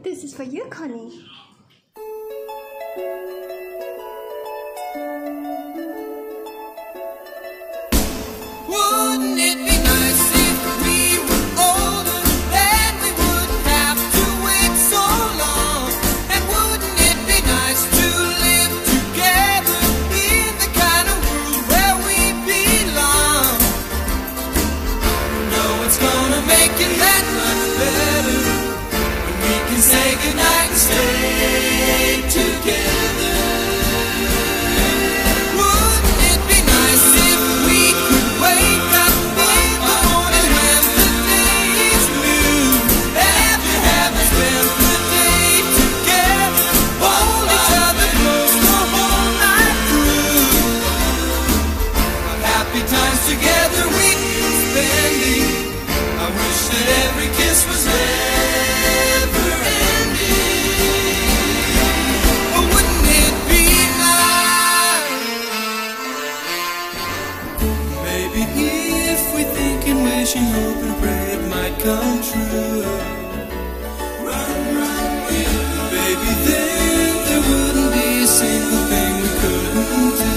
This is for you, Connie. Wouldn't it be nice if we were older, then we wouldn't have to wait so long? And wouldn't it be nice to live together in the kind of world where we belong? No, it's gonna make it that much better when we can say goodnight and stay together. Together we'd be spending. I wish that every kiss was never ending. But wouldn't it be nice? Maybe if we think and wish and hope and pray it might come true. Run, run, baby, then there wouldn't be a single thing we couldn't do.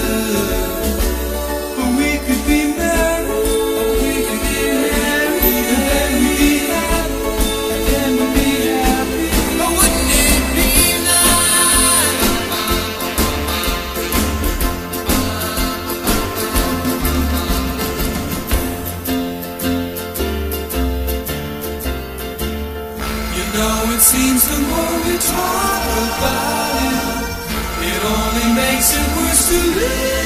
It seems the more we talk about it, it only makes it worse to live.